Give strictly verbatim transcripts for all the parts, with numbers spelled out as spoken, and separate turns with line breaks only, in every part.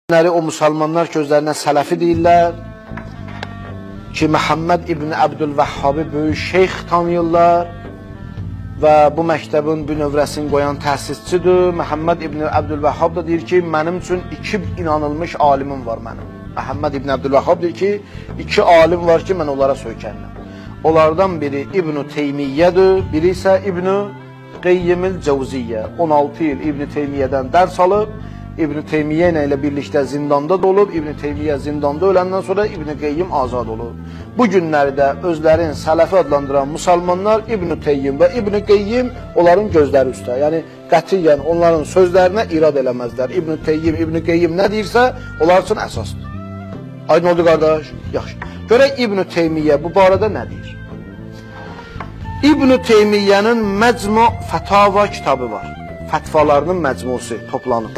O müsəlmanlar gözlərinə sələfi deyirlər ki, Məhəmməd İbn Əbdülvəhhabi böyük şeyx tanıyırlar və bu məktəbin bünövrəsini qoyan təsisçidir. Məhəmməd İbn Əbdülvəhhab da deyir ki, mənim üçün iki inanılmış alimim var mənim. Məhəmməd İbn Əbdülvəhhab deyir ki, iki alim var ki, mən onlara söykənirəm. Onlardan biri İbn Teymiyyədir, biri isə İbn Qeyyimil Cəvziyyə. on altı il İbn Teymiyyədən dərs alıb, İbn Teymiyyə ilə birlikdə zindanda da olub, İbn Teymiyyə zindanda öləndən sonra İbn Qeyyim azad olub. Bu günlərdə özlərin sələfi adlandıran müsəlmanlar İbn Teyyim və İbn Qeyyim onların gözləri üstə. Yəni qətiyyən onların sözlərinə irad eləməzlər. İbn Teyyim, İbn Qeyyim nə deyirsə, onlar üçün əsasdır. Aydın oldu qardaş? Yaxşı. Görək İbn Teymiyyə bu barədə nə deyir? İbn Teymiyyənin Məcmu Fətava kitabı var. Fətvalarının məcmusu toplanıb.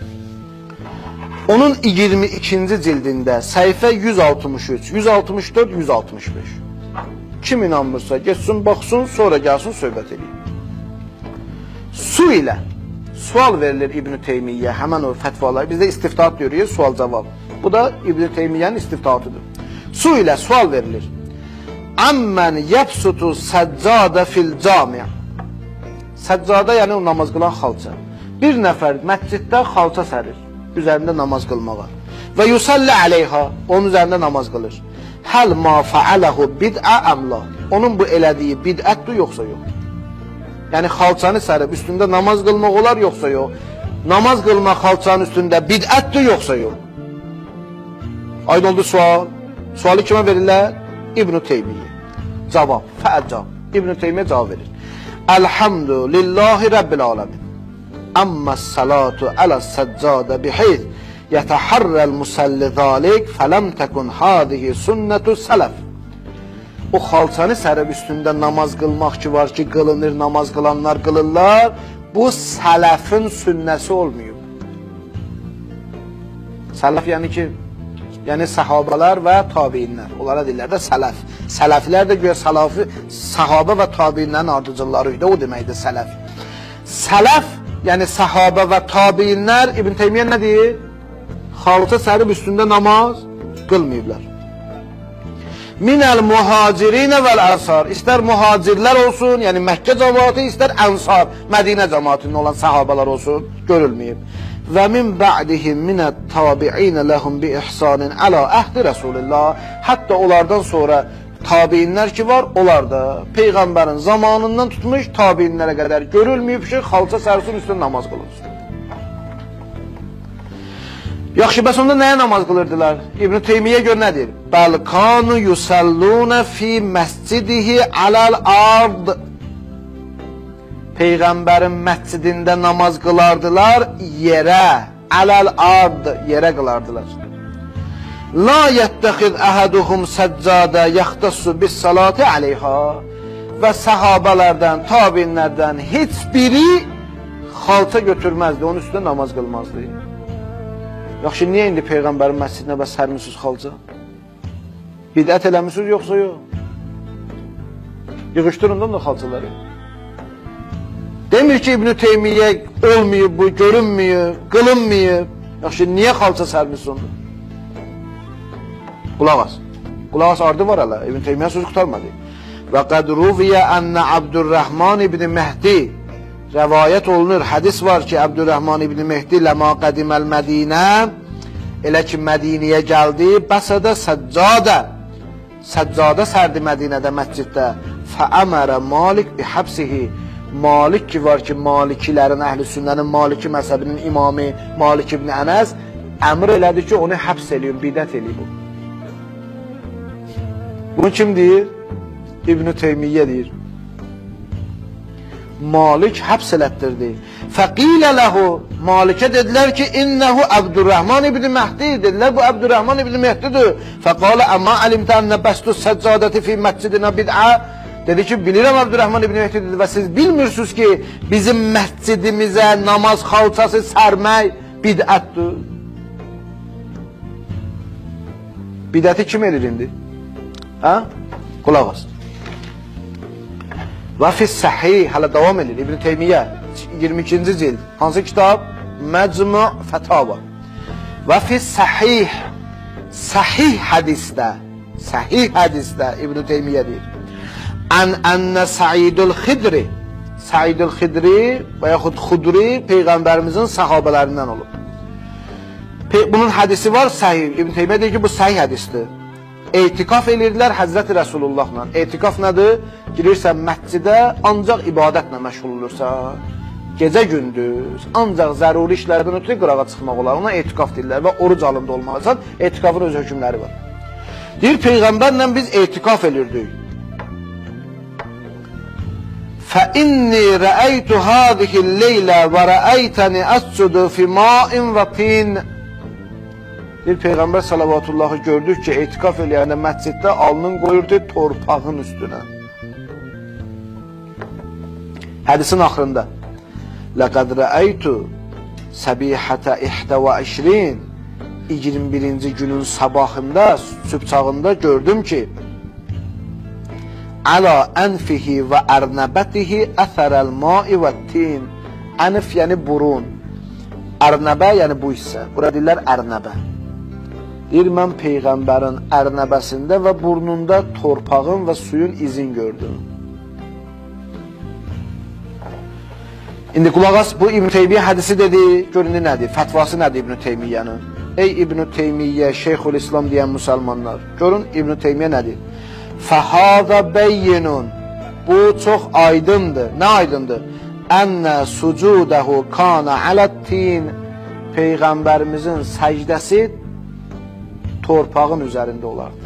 Onun iyirmi ikinci cildində səhifə yüz altmış üç, yüz altmış dörd, yüz altmış beş. Kim inanmırsa geçsin, baxsın, sonra gəlsin, söhbət edeyim. Su ilə sual verilir İbn Teymiyyə, həmən o fətvalar. Bizdə istiftat görüyoruz, sual cavab. Bu da İbn Teymiyyənin istiftatıdır. Su ilə sual verilir. Əmmən yəbsutu səccadə fil cami. Səccada yəni o namaz qılan xalça. Bir nəfər məsciddə xalça sərir. Üzərində namaz qılmağa. Və yusalli aleyha, onun üzərində namaz qılır. Həl ma fa'aləhu bid'a əmla. Onun bu elədiyi bid'ətdir, yoxsa yox. Yəni xalçanı sərib üstündə namaz qılmaq olar, yoxsa yox. Namaz qılmaq xalçanın üstündə bid'ətdir, yoxsa yox. Aydın oldu sual. Sualı kimə verirlər? İbn Teymiyyə. Cavab, fəəccab. İbn Teymiyyə cavab verir. Elhamdülillahi Rabbil aləmin. Amma salatu ala səccada biheyz yətəharrəl musalli zalik fələm təkun hadihi sünnətu sələf. O xalçanı sərib üstündə namaz qılmaq ki var ki, qılınır, namaz qılanlar qılırlar. Bu sələfin sünnəsi olmuyor. Sələf yəni ki, yəni səhabələr və tabiinlər. Onlara deyirlər də sələf. Sələflər də göyə sələfi, səhabə və tabiinlərin ardıcılları idi. O deməkdir sələf. Sələf yəni səhabə və tabiinlər İbn Teymiyyə nə deyir? Xalça sərib üstündə namaz qılmayıblar. Minəl muhacirinə vəl ənsar. İstər muhacirlər olsun, yəni Məkkə cəmaatı, istər ənsar, Mədinə cəmaatının olan səhabələr olsun, görülməyib. Və min ba'dihim minət tabi'inə ləhum bi ihsanin əla əhdi Rəsulillah. Hətta onlardan sonra tabiinlər ki var, onlar da Peyğəmbərin zamanından tutmuş tabiinlərə qədər görülməyib ki, xalça sərsin üstündə namaz qılınsın. Yaxşı, bəs onda nəyə namaz qılırdılar? İbn Teymiyyə gör nə deyir? Bəlkanu yusallunə fi məscidihi aləl ard. Peyğəmbərin məscidində namaz qılardılar yerə, aləl ard, yerə qılardılar. La yəttəxiz əhəduhum səccadə yaxtassu bis salati aleyha. Və səhabələrdən, tabinlərdən heç biri xalça götürməzdi, onun üstündə namaz qılmazdı. Yaxşı, niyə indi Peyğəmbərin məscidinə bəs sərmisiniz xalça? Bidət eləmişsiniz, yoxsa yox? Yığışdırın da xalçaları. Demir ki, İbn Teymiyyə olmayıb bu, görünməyib, qılınmayıb. Yaxşı, niyə xalça sərmisiniz onu? Qulaq as. Qulaq as, ardı var hələ. İbn Teymiyyə sözü qutarmadı. Və qəd ruviyyə ənnə Abdurrahman ibn Mehdi rəvayət olunur, hədis var ki, Abdurrahman ibn Mehdi ləma qədiməl Mədinə, elə ki Mədiniyə gəldi, bəsədə səccadə, səccadə sərdi Mədinədə, məsciddə, fəəmərə Malik bi həbsihi. Malik ki var ki, Malikilərin, əhl-i sünnənin, Maliki məzhəbinin imamı Malik ibn Ənəs əmr elədi ki, onu həbs eləyin, bidət eləyib. Bunu kim deyir? İbn Teymiyyə deyir. Malik həbs elətdirdi. Fəqilə ləhu, Malikə dedilər ki, innəhu Abdurrahman ibn Mehdi, dedilər bu Abdurrahman ibn Mehdidir. Fəqalə əmmə əlimtə ənə bəstu səccadəti fi məscidinə bid'a. Dedi ki, bilirəm Abdurrahman ibn Mehdi dedi və siz bilmirsiniz ki, bizim məscidimizə namaz xalçası sərmək bid'ətdir. Bidəti kim edir indi? Hə? Qulaq as. Və fis-səhih, hələ davam edir İbn Teymiyyə, iyirmi ikinci cild. Hansı kitab? Məcmu Fətava. Və fi sahih, sahih hədisdə, sahih hədisdə İbn Teymiyyə deyir. An anna Sa'idul Xidri, Sa'idul Xidri və yaxud Xudri Peyğəmbərimizin sahabələrindən olub. Bunun hədisi var, sahih. İbn Teymiyyə deyir ki, bu sahih hədisdir. Etikaf edirdilər Həzrəti Rəsulullahla. Etikaf nədir? Girirsən məscidə, ancaq ibadətlə məşğul olursan. Gecə gündüz, ancaq zəruri işlərdən ötürü qırağa çıxmaq olar. Ona etikaf deyirlər və oruc alında olmalısan. Etikafın öz hökmləri var. Deyir, Peyğəmbərlə biz etikaf edirdik. فَإِنِّي رَأَيْتُ هَذِهِ اللَّيْلَ وَرَأَيْتَنِ أَسْجُدُ فِي مَاءٍ وَطِينٍ. Bir Peyğəmbər salavatıllahı gördük ki, etikaf eləyəndə məsciddə alnın qoyurdu torpağın üstünə. Hədisin axırında لَقَدْ رَأَيْتُ سَبِيحَةَ إِحْدَ وَعِشْرِينَ iyirmi birinci günün sabahında, sübçağında gördüm ki عَلَى أَنْفِهِ وَأَرْنَبَتِهِ أَثَرَ الْمَاءِ وَالتِّينَ. Ənif yəni burun, ərnəbə yəni bu hissə, bura deyirlər ərnəbə. Deyir, mən Peyğəmbərin ərnəbəsində və burnunda torpağın və suyun izin gördüm. İndi qulaq as, bu İbn Teymiyyə hədisi dedi, göründü nədir? Fətvası nədir İbn Teymiyyənin? Ey İbn Teymiyyə, Şeyxülislam deyən müsəlmanlar, görün İbn Teymiyyə nədir? Fəhədə bəyyinun, bu çox aydındır. Nə aydındır? Ənə sucudəhu kana aləttin. Peyğəmbərimizin səcdəsi torpağın üzərində olardı.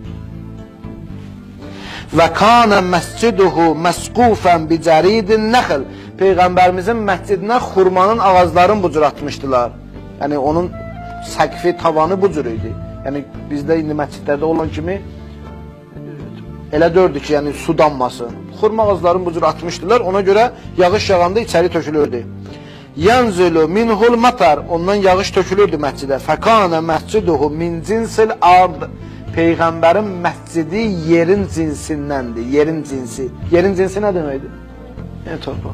Və kana məsciduhu məsqufən bicəridin nəxil. Peyğəmbərimizin məscidinə xurmanın ağaclarını bu cür atmışdılar. Yəni onun səqfi, tavanı bu cür idi. Yəni bizdə indi məscidlərdə olan kimi elə dördü ki, yəni su dammasın. Xurma ağaclarını bu cür atmışdılar, ona görə yağış yağanda içəri tökülürdü. Yanzilu minhul matar, ondan yağış tökülürdü məscidə. Fəkana məsciduhu min cinsil ard. Peyğəmbərin məscidi yerin cinsindəndir, yerin cinsi. Yerin cinsi nə deməkdir? Yəni torpaq.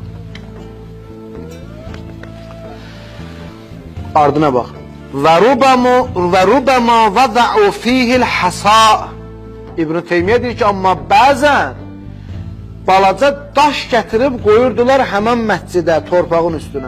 Ardına bax. Və rubama vəda'u fihil hasa. İbn Teymiyyə deyir ki, amma bəzən balaca daş gətirib qoyurdular həmən məscidə, torpağın üstünə.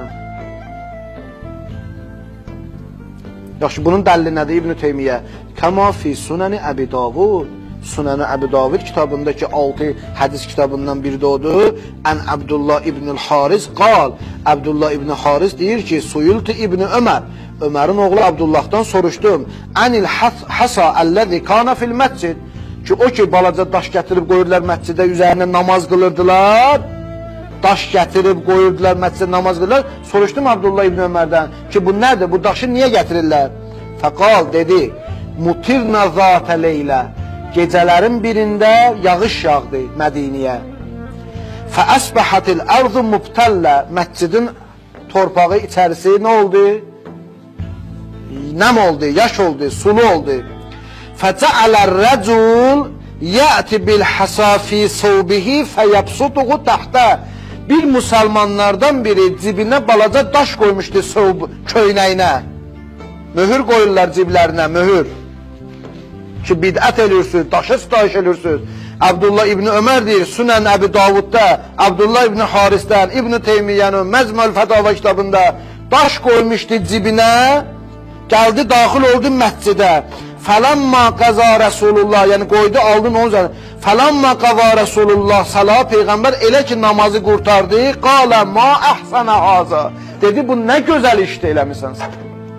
Yaxşı, bunun dəlli nədir İbn Teymiyyə? Kəma fi sunəni Əbi Davud. Sunəni Əbi Davud kitabındakı altı hədis kitabından biri də odur. Ən Abdullah İbn-i Haris qal. Abdullah İbn Haris deyir ki, Suyultu İbn Ömər. Ömərin oğlu Abdullahdan soruşdum. Ənil hasa əlləzi kana fil məscid. Ki, o ki, balaca daş gətirib qoyurdular məscidə, üzərinə namaz qılırdılar. Daş gətirib qoyurdular məscidə, namaz qılırlar. Soruşdum Abdullah İbn Ömərdən ki, bu nədir, bu daşı niyə gətirirlər? Fəqal dedi, mutirnə zatə leylə. Gecələrin birində yağış yağdı Mədiniyə. Fəəsbəhətil ərzu mubtəllə. Məscidin torpağı içərisi nə oldu? Nəm oldu, yaş oldu, sulu oldu. Fəcəalər rəcul yəti bil həsafi sobihi fəyəbsutuğu təxtə. Bir müsəlmanlardan biri cibinə balaca daş qoymuşdu sob köynəyinə. Möhür qoyurlar ciblərinə, möhür. Ki, bidət edirsiniz, daşı sitayiş edirsiniz. Abdullah İbn Ömər deyir, Sunən Əbi Davudda, Abdullah İbn Harisdən, İbn Teymiyyənin Məzməl Fətava kitabında daş qoymuşdu cibinə, gəldi, daxil oldu məscidə. Fələmma qaza Rəsulullah, yəni qoydu, aldın onun üzərində. Fələmma qaza Rəsulullah, salah Peyğəmbər elə ki, namazı qurtardı, qalə ma əhsənə haza. Dedi, bu nə gözəl işdir eləmirsən sən.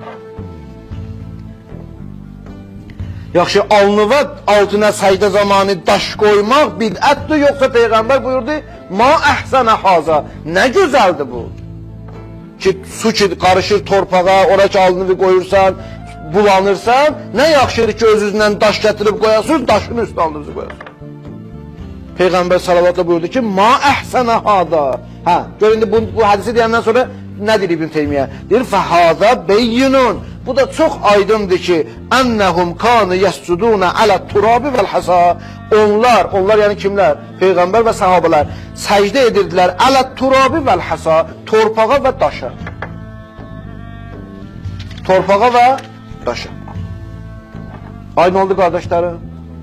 Yaxşı, alnıva altına səcdə zamanı daş qoymaq bidətdir, yoxsa Peyğəmbər buyurdu, ma əhsənə haza. Nə gözəldir bu? Ki, su ki, qarışır torpağa, ora ki, alnını qoyursan, bulanırsan, nə yaxşıdır ki, öz-üzündən daş gətirib qoyasınız, daşın üstü alnınızı qoyasınız. Peyğəmbər salavatla buyurdu ki, ma əhsənə hada. Hə, gör, indi bu, bu hədisi deyəndən sonra nə deyir İbn Teymiyyə? Deyir, fəhada beyyinun. Bu da çox aydındır ki, ennəhum kanu yəscuduna alə turabi vəl hasa. Onlar, onlar yəni kimlər? Peyğəmbər və sahabələr səcdə edirdilər alə turabi vəl hasa, torpağa və daşa. Torpağa və daşı. Aynı oldu qardaşlarım.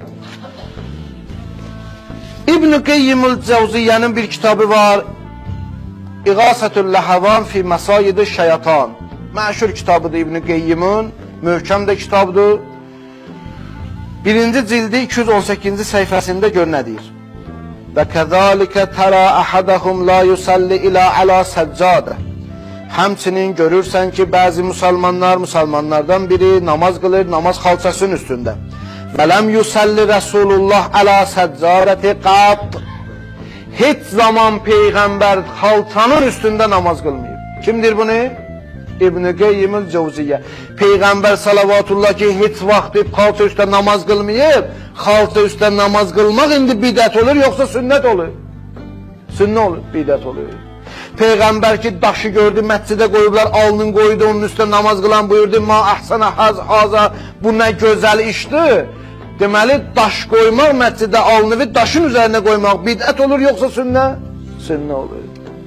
İbn-i Qeyyimul Cevziyye'nin bir kitabı var. İğasatul Lahavan fi Masayid-i Şeytan. Məşhur kitabıdır İbn-i Qeyyimin. Möhkəm də kitabdır. Birinci cildi iki yüz on səkkizinci səhifəsində gör nə deyir. Və kəzalikə tərə əhədəhum la yusalli ilə əla səccadə. Həmçinin görürsən ki, bəzi müsəlmanlar, müsəlmanlardan biri namaz qılır, namaz xalçasının üstündə. Və ləm yusalli Rasulullah əla səccadəti qat. Heç zaman Peyğəmbər xalçanın üstündə namaz qılmayıb. Kimdir bunu? İbn-i Qeyyimul Cevziyye. Peyğəmbər salavatullah ki, heç vaxt xalça üstə namaz qılmayıb, xalça üstə namaz qılmaq indi bidət olur, yoxsa sünnət olur? Sünnə olur, bidət olur. Peyğəmbər ki, daşı gördü, məscidə qoyublar, alnın qoydu, onun üstə namaz qılan buyurdu, ma əhsənə haza, bu nə gözəl işdir. Deməli, daş qoymaq məscidə, alnını daşın üzərinə qoymaq bidət olur, yoxsa sünnə? Sünnə olur.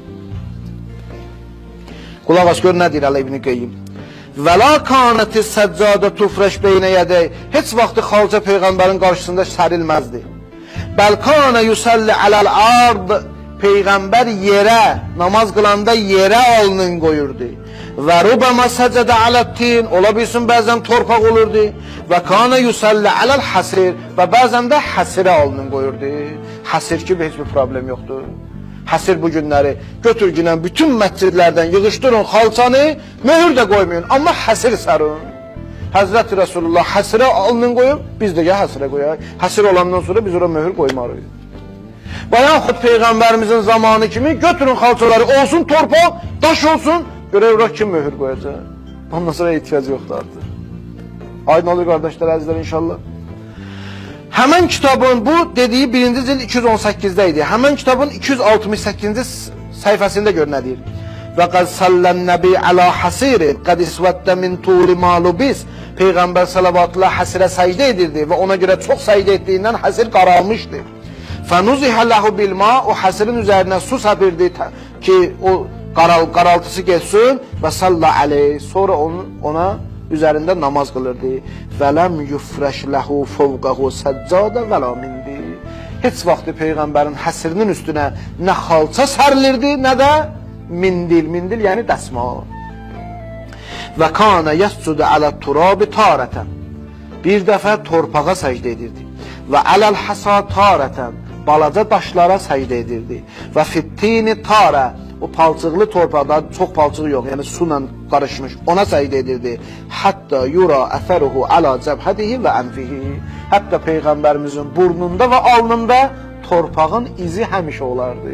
Qulaq as, gör nə deyir Əli İbn-i Qeyyim. Və la kanəti səccadə tufrəş beynə yədək. Heç vaxtı xalça Peyğəmbərin qarşısında sərilməzdi. Bəl kanə yusalli aləl ard. Peyğəmbər yerə, namaz qılanda yerə alnın qoyurdu. Və rubəmə səcədə aləttin. Ola bilsin, bəzən torpaq olurdu. Və kanə yusalli aləl həsir. Və bəzən də həsirə alnın qoyurdu. Həsir ki, heç bir problem yoxdur. Həsir bu günləri götür günən bütün məscidlərdən yığışdırın xalçanı, möhür də qoymayın, amma həsir sarın. Həzrəti Rasulullah həsirə alnın qoyub, biz də ya həsirə qoyaq. Həsir olandan sonra biz ora möhür qoymarıq. Və yaxud Peyğəmbərimizin zamanı kimi götürün xalçaları, olsun torpaq, daş olsun, görək ora kim möhür qoyacaq. Ondan sonra ehtiyac yoxdur artıq. Aydın olur qardaşlar, əzizlər inşallah. Həmən kitabın, bu dediyi birinci cild iki yüz on səkkizdə idi. Həmən kitabın iki yüz altmış səkkizinci səhifəsində gör nə deyir. Və qəd səllən nəbi əla həsirin, qəd isvətdə min tuli malubis. Peyğəmbər salavatullah həsirə səcdə edirdi və ona görə çox səcdə etdiyindən həsir qaralmışdı. Fənuzihə ləhu bilma, o həsirin üzərinə su səpirdi ki, o qaral, qaraltısı geçsin və salla əleyh. Sonra onu, ona üzərində namaz qılırdı. Vələm yufrəş ləhu fovqəhu səccadə vəla mindi. Heç vaxtı Peyğəmbərin həsirinin üstünə nə xalça sərilirdi, nə də mindil. Mindil yəni dəsmal. Və kanə yəscudu alə turabi tarətən. Bir dəfə torpağa səcdə edirdi. Və aləl həsa tarətən. Balaca daşlara səcdə edirdi. Və fittini tarə. O palçıqlı torpaqda, çox palçığı yox, yəni su ilə qarışmış, ona səcdə edirdi. Hətta yura əfəruhu alə cəbhədihi və ənfihi. Hətta Peyğəmbərimizin burnunda və alnında torpağın izi həmişə olardı.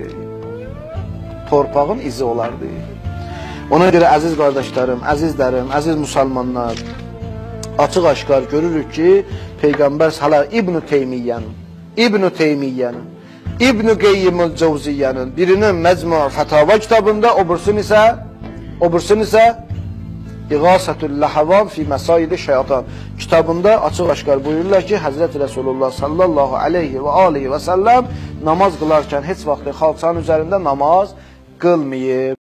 Torpağın izi olardı. Ona görə əziz qardaşlarım, əzizlərim, əziz müsəlmanlar, açıq aşkar görürük ki, Peyğəmbər hələ İbn-i Teymiyyənin, İbn-i Teymiyyənin, İbn-i Qeyyimul Cevziyye'nin birinin Mecmu Fetava kitabında, obursun isə obursun isə İğasatul Lahavan fi Masayid-i Şeytan kitabında açıq aşkar buyururlar ki, Həzrəti Resulullah sallallahu aleyhi və aleyhi və səlləm namaz qılarkən heç vaxt xalçanın üzərində namaz qılmayıb.